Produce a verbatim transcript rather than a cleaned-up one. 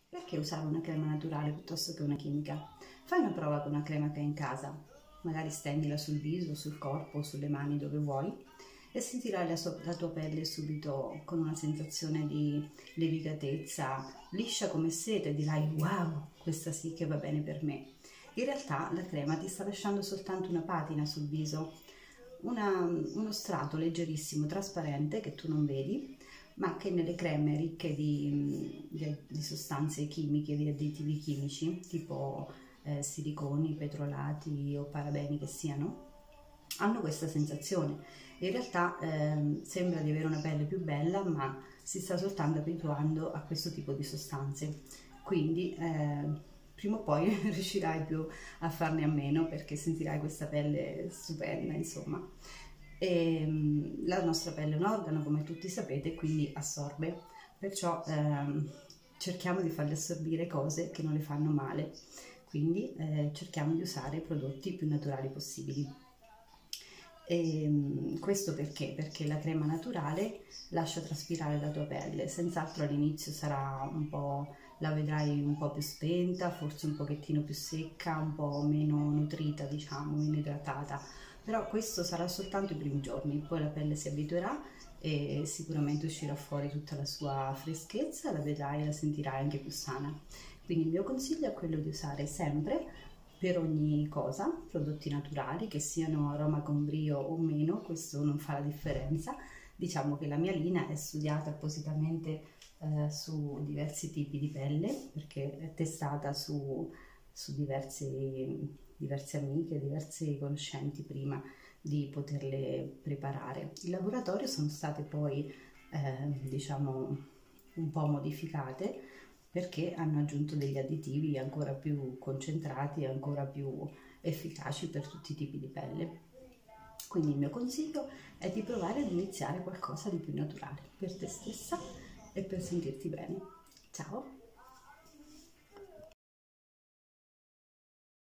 Perché usare una crema naturale piuttosto che una chimica? Fai una prova con una crema che hai in casa, magari stendila sul viso, sul corpo, sulle mani, dove vuoi, e sentirai la, so- la tua pelle subito con una sensazione di levigatezza, liscia come seta, e dirai wow, questa sì che va bene per me. In realtà la crema ti sta lasciando soltanto una patina sul viso, una- uno strato leggerissimo, trasparente, che tu non vedi, ma che nelle creme ricche di, di- di sostanze chimiche, di additivi chimici, tipo eh, siliconi, petrolati o parabeni che siano, hanno questa sensazione. In realtà ehm, sembra di avere una pelle più bella, ma si sta soltanto abituando a questo tipo di sostanze. Quindi eh, prima o poi riuscirai più a farne a meno, perché sentirai questa pelle stupenda, insomma. E, mm, la nostra pelle è un organo, come tutti sapete, quindi assorbe, perciò ehm, cerchiamo di farle assorbire cose che non le fanno male, quindi eh, cerchiamo di usare prodotti più naturali possibili. E, mm, questo perché? Perché la crema naturale lascia traspirare la tua pelle, senz'altro all'inizio sarà un po', la vedrai un po' più spenta, forse un pochettino più secca, un po' meno nutrita, diciamo, meno idratata, però questo sarà soltanto i primi giorni, poi la pelle si abituerà e sicuramente uscirà fuori tutta la sua freschezza, la vedrai e la sentirai anche più sana. Quindi il mio consiglio è quello di usare sempre, per ogni cosa, prodotti naturali, che siano aroma con brio o meno, questo non fa la differenza. Diciamo che la mia linea è studiata appositamente eh, su diversi tipi di pelle, perché è testata su, su diversi, diverse amiche, diversi conoscenti prima di poterle preparare. In laboratorio sono state poi, eh, diciamo, un po' modificate perché hanno aggiunto degli additivi ancora più concentrati e ancora più efficaci per tutti i tipi di pelle. Quindi il mio consiglio è di provare ad iniziare qualcosa di più naturale per te stessa e per sentirti bene. Ciao!